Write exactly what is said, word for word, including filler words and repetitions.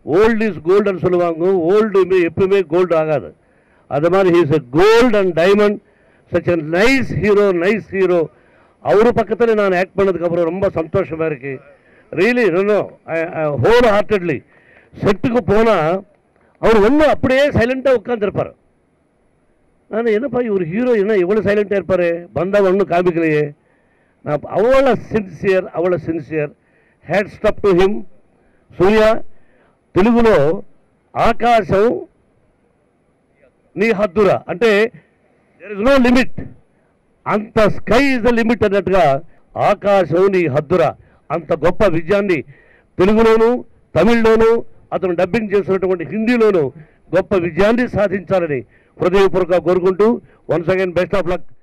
Old is கோல்டுன்னு சொல்லுவாங்க. ஓல்டுமே எப்பவுமே gold ஆகாது. அது மாதிரி he's a gold and diamond, such a nice hero, nice hero. அவர் பக்கத்தில் நான் ஆக்ட் பண்ணதுக்கப்புறம் ரொம்ப சந்தோஷமாக இருக்குது. ரியலி இன்னும் ஹோல் ஹார்ட்டட்லி செட்டுக்கு போனால் அவர் ஒன்றும் அப்படியே சைலண்ட்டாக உட்காந்துருப்பார். நான் என்னப்பா இவர் ஹீரோ என்ன இவ்வளோ சைலண்ட்டாக இருப்பார், பந்தா ஒன்றும் காமிக்கலையே. நான் அவ்வளோ సిన్సియర్, అவ்வளோ sincere. Had stuff to him. Surya తెలుగులో ఆకాశం నీ హద్దురా అంటే దేర్ ఇస్ నో లిమిట్, అంత స్కై ఇస్ ద లిమిట్ అన్నట్టుగా ఆకాశం నీ హద్దురా అంత గొప్ప విజయాన్ని తెలుగులోను తమిళ్లోను అతను డబ్బింగ్ చేసినటువంటి హిందీలోను గొప్ప విజయాన్ని సాధించాలని హృదయపూర్వకంగా కోరుకుంటూ once again best of luck.